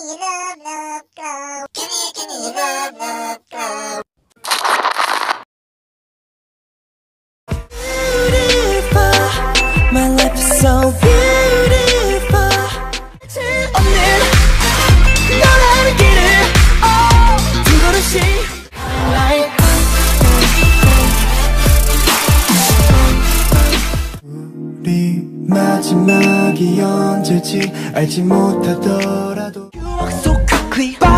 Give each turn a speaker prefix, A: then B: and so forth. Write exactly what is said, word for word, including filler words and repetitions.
A: you love, love, go? Give me, give me your love, love, go.
B: Beautiful, my life is so beautiful. 없는 너라는 길을 oh, 두 걸음씩 like. 우리 마지막이 언제지 알지 못하더라도 You walk so quickly.